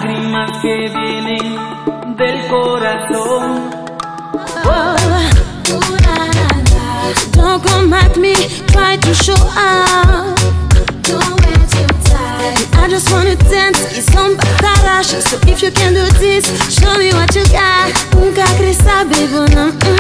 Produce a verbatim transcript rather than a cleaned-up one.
lágrimas que vienen del corazón. Oh, don't come at me, try to show up. Don't wait too tight. I just wanna dance, it's some batarash. So if you can do this, show me what you got. Nunca quis saber, vou não.